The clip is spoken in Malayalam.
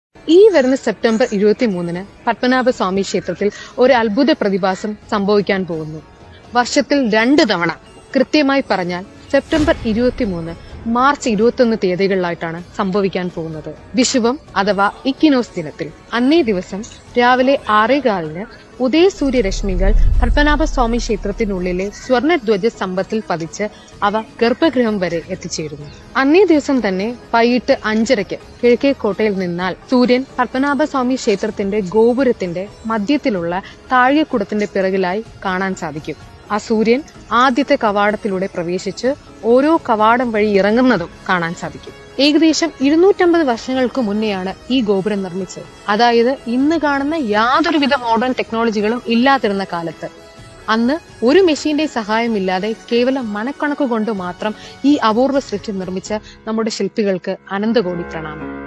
ഈ വരുന്ന സെപ്റ്റംബർ 23-ന് പത്മനാഭസ്വാമി ക്ഷേത്രത്തിൽ ഒരു അത്ഭുത പ്രതിഭാസം സംഭവിക്കാൻ പോകുന്നു. വർഷത്തിൽ 2 തവണ, കൃത്യമായി പറഞ്ഞാൽ സെപ്റ്റംബർ 23, മാർച്ച് 21 തീയതികളിലായിട്ടാണ് സംഭവിക്കാൻ പോകുന്നത്. വിഷുവം അഥവാ ഇക്വിനോക്സ് ദിനത്തിൽ അന്നേ ദിവസം രാവിലെ 6:15-ന് ഉദയസൂര്യരശ്മികൾ പത്മനാഭസ്വാമി ക്ഷേത്രത്തിനുള്ളിലെ സ്വർണ്ണധ്വജ സ്തംഭത്തിൽ പതിച്ച് അവ ഗർഭഗൃഹം വരെ എത്തിച്ചേരുന്നു. അന്നേ ദിവസം തന്നെ വൈകിട്ട് 5:30-ക്ക് കിഴക്കേക്കോട്ടയിൽ നിന്നാൽ സൂര്യൻ പത്മനാഭസ്വാമി ക്ഷേത്രത്തിന്റെ ഗോപുരത്തിന്റെ മധ്യത്തിലുള്ള താഴികക്കുടത്തിന്റെ പിറകിലായി കാണാൻ സാധിക്കും. ആ സൂര്യൻ ആദ്യത്തെ കവാടത്തിലൂടെ പ്രവേശിച്ച് ഓരോ കവാടം വഴി ഇറങ്ങുന്നതും കാണാൻ സാധിക്കും. ഏകദേശം 250 വർഷങ്ങൾക്ക് മുന്നെയാണ് ഈ ഗോപുരം നിർമ്മിച്ചത്. അതായത് ഇന്ന് കാണുന്ന യാതൊരുവിധ മോഡേൺ ടെക്നോളജികളും ഇല്ലാതിരുന്ന കാലത്ത്. അന്ന് ഒരു മെഷീന്റെ സഹായമില്ലാതെ കേവലം മനക്കണക്ക് കൊണ്ട് മാത്രം ഈ അപൂർവ സൃഷ്ടി നിർമ്മിച്ച നമ്മുടെ ശില്പികൾക്ക് അനന്തകോടി പ്രണാമം.